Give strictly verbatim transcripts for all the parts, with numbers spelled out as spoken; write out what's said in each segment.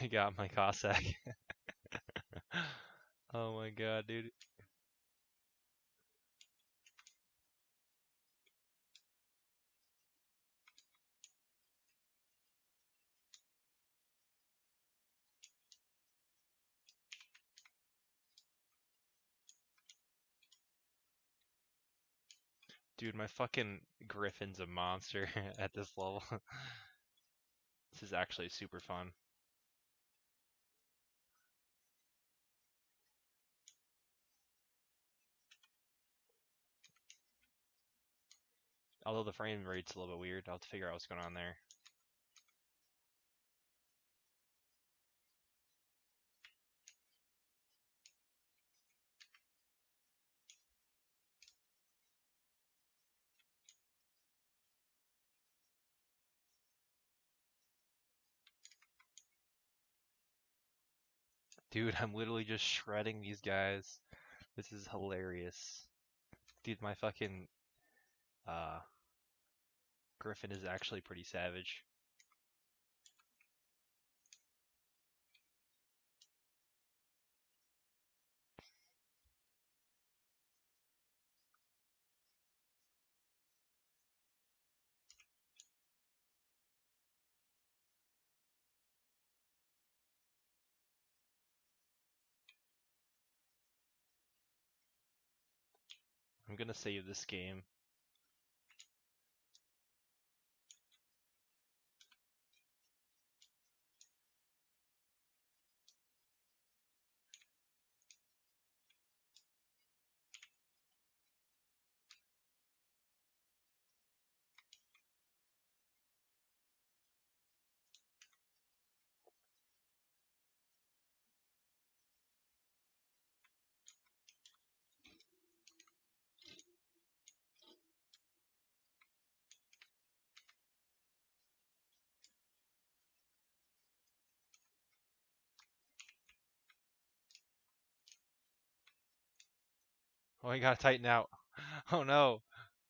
I got my Cossack. Oh my god, dude. Dude, my fucking Griffin's a monster at this level. This is actually super fun. Although the frame rate's a little bit weird, I'll have to figure out what's going on there. Dude, I'm literally just shredding these guys. This is hilarious. Dude, my fucking uh Griffin is actually pretty savage. I'm gonna save this game. Oh, I gotta tighten out. Oh no.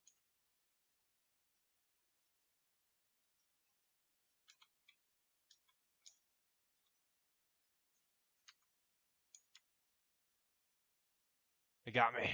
It got me.